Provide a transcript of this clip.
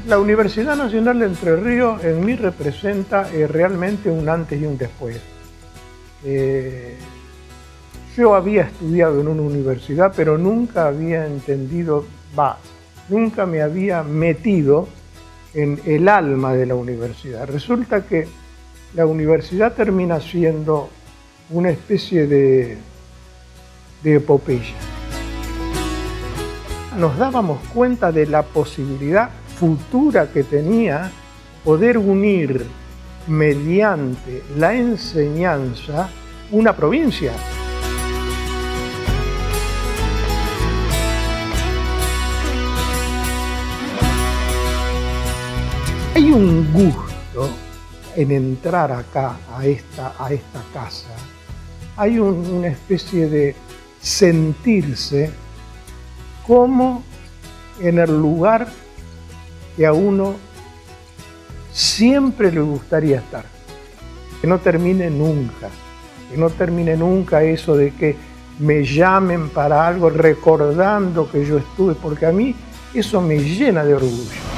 La Universidad Nacional de Entre Ríos en mí representa realmente un antes y un después. Yo había estudiado en una universidad, pero nunca había entendido, nunca me había metido en el alma de la universidad. Resulta que la universidad termina siendo una especie de epopeya. Nos dábamos cuenta de la posibilidad futura que tenía poder unir mediante la enseñanza una provincia. Hay un gusto en entrar acá, a esta casa. Hay una especie de sentirse como en el lugar que a uno siempre le gustaría estar. Que no termine nunca eso de que me llamen para algo recordando que yo estuve, porque a mí eso me llena de orgullo.